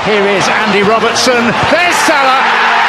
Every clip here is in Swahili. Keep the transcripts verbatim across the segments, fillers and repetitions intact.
Here is Andy Robertson. There's Salah.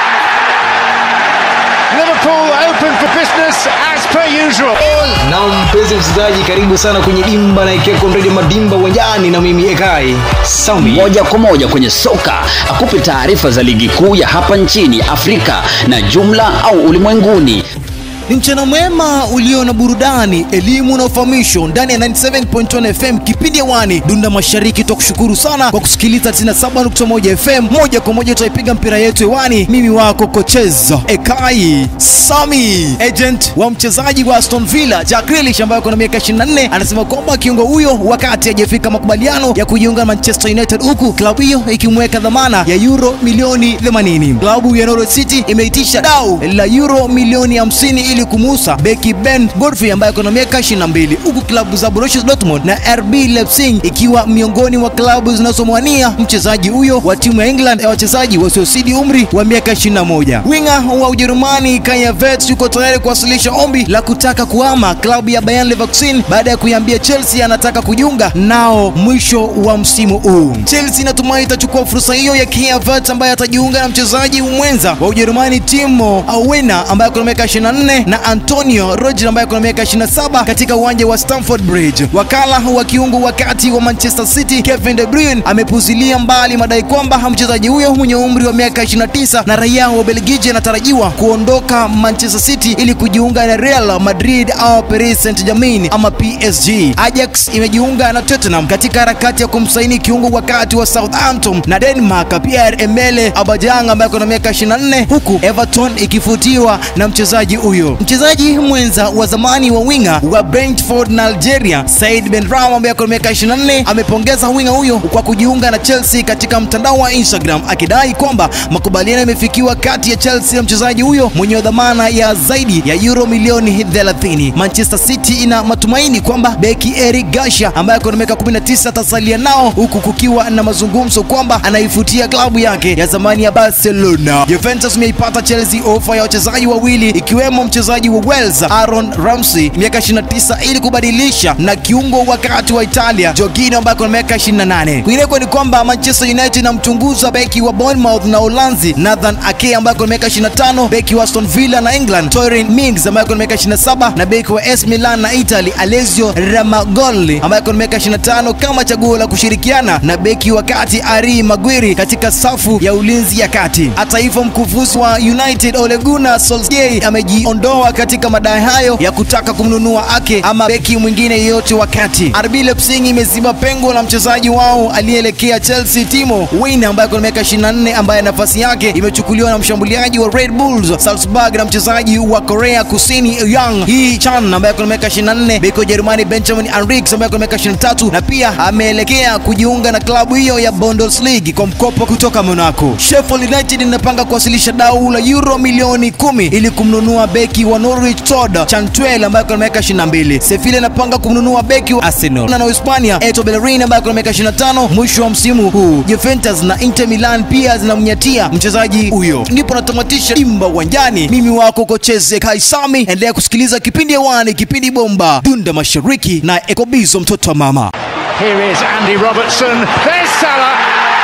Liverpool open for business as per usual. Na mpenzi msikilizaji, karibu sana kwenye Dimba na Ikeko Radio Madimba uwanjani na mimi Ekai Sami. Moja kwa moja kwenye soka, akupe taarifa za ligi kuu ya hapa nchini, Afrika na jumla au ulimwenguni. Ni mchana mwema ulio na burudani, elimu na ufahamisho ndani ya tisini na saba nukta tano F M kipindi hewani Dunda Mashariki. Tukushukuru sana kwa kusikiliza tisini na saba nukta moja F M. Moja kwa moja tutaipiga mpira yetu hewani. Mimi wako kocheza Ekai Sami, agent wa mchezaji wa Aston Villa Jack Grealish ambaye kuna miaka ishirini na nne, anasema kwamba kiungo huyo wakati hajafika makubaliano ya kujiunga na Manchester United, huku klabu hiyo ikimweka dhamana ya euro milioni themanini. Klabu ya Norwich City imeitisha dau la euro milioni hamsini ili kumuuza beki Ben Godfrey ambaye kuna miaka ishirini na mbili, huku klabu za Borussia Dortmund na R B Leipzig ikiwa miongoni mwa klabu zinazomwania mchezaji huyo wa timu ya England ya wachezaji wasiozidi umri wa miaka ishirini na moja. Winga wa Ujerumani Kai Havertz yuko tayari kuwasilisha ombi la kutaka kuhama klabu ya Bayer Leverkusen baada ya kuiambia Chelsea anataka kujiunga nao mwisho wa msimu huu. Chelsea inatumai itachukua fursa hiyo ya Kai Havertz ambaye atajiunga na mchezaji mwenza wa Ujerumani Timo Werner ambaye kuna miaka ishirini na nne na Antonio Rudiger ambaye kuna miaka ishirini na saba katika uwanja wa Stamford Bridge. Wakala wa kiungo wakati wa Manchester City Kevin De Bruyne amepuzilia mbali madai kwamba mchezaji huyo mwenye umri wa miaka ishirini na tisa na raia wa Belgiji anatarajiwa kuondoka Manchester City ili kujiunga na Real Madrid au Paris Saint-Germain ama P S G. Ajax imejiunga na Tottenham katika harakati ya kumsaini kiungo wakati wa Southampton na Denmark Pierre-Emile Aubameyang ambaye kuna miaka ishirini na nne, huku Everton ikifutiwa na mchezaji huyo. Mchezaji mwenza wa zamani wa winga wa Brentford na Algeria Said Benrahma ambaye kwa miaka ishirini na nne amepongeza winga huyo kwa kujiunga na Chelsea katika mtandao wa Instagram, akidai kwamba makubaliano yamefikiwa kati ya Chelsea na mchezaji huyo mwenye dhamana ya zaidi ya euro milioni thelathini. Manchester City ina matumaini kwamba beki Eric Garcia ambaye kwa miaka kumi na tisa atasalia nao, huku kukiwa na mazungumzo kwamba anaifutia klabu yake ya zamani ya Barcelona. Juventus imeipata Chelsea ofa ya wachezaji wawili ikiwemo mchezaji wa Wales Aaron Ramsey miaka ishirini na tisa ili kubadilisha na kiungo wakati wa Italia Jorginho ambaye kuna miaka ishirini na nane. Kwingineko ni kwamba Manchester United inamchunguza beki wa Bournemouth na Uholanzi Nathan Ake ambaye kuna miaka ishirini na tano, beki wa Aston Villa na England Tyrone Mings ambaye kuna miaka ishirini na saba na beki wa A S Milan na Italy Alessio Ramagoli ambaye kuna miaka ishirini na tano kama chaguo la kushirikiana na beki wa kati Harry Maguire katika safu ya ulinzi ya kati. Hata hivyo, mkufunzi wa United Ole Gunnar Solskjaer amejiondoa katika madai hayo ya kutaka kumnunua Ake ama beki mwingine yote wakati. R B Leipzig imeziba pengo la mchezaji wao aliyeelekea Chelsea Timo Werner ambaye kwa miaka ishirini na nne ambaye nafasi yake imechukuliwa na mshambuliaji wa Red Bulls Salzburg na mchezaji wa Korea Kusini Yang Hee-chan ambaye kwa miaka ishirini na nne, beki wa Jerumani Benjamin Henrichs ambaye kwa miaka ishirini na tatu na pia ameelekea kujiunga na klabu hiyo ya Bundesliga kwa mkopo kutoka Monaco. Sheffield United inapanga kuwasilisha dau la euro milioni kumi ili kumnunua beki wa Norwich Todd Cantwell ambaye kwa miaka ishirini na mbili. Sevilla inapanga kumnunua beki wa Arsenal na Hispania Eto Bellerin ambaye kwa miaka ishirini na tano mwisho wa msimu huu. Juventus na Inter Milan pia zinamnyatia mchezaji huyo. Ndipo natamatisha Dimba uwanjani. Mimi wako kocheze Kai Sami, endelea kusikiliza kipindi hewani, kipindi bomba Dunda Mashariki na Ekobizo mtoto wa mama. Here is Andy Robertson. There's Salah.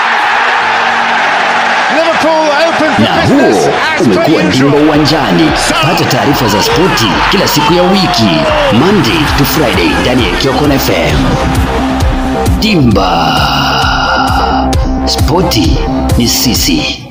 Liverpool open for Na business huo as umekuwa per Dimba usual. uwanjani. Pata taarifa za spoti kila siku ya wiki, Monday to Friday ndani ya Ikeko F M. Dimba, spoti ni sisi.